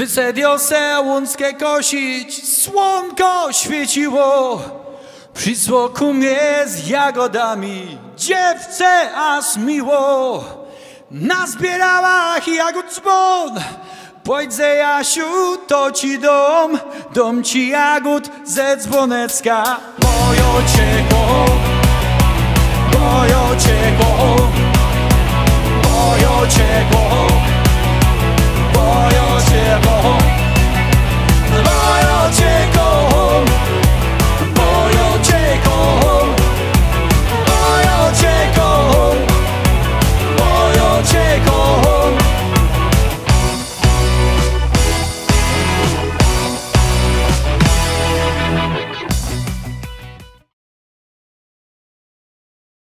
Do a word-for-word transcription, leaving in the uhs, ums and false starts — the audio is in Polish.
Wysedio se łąckie kosić, słonko świeciło. Przyszło ku mnie z jagodami, dziewce aż miło. Nazbierałach jagód dzwon, pojdźże Jasiu, to ci dom, dom ci jagód ze dzwonecka. Mojo cieko, mojo cieko.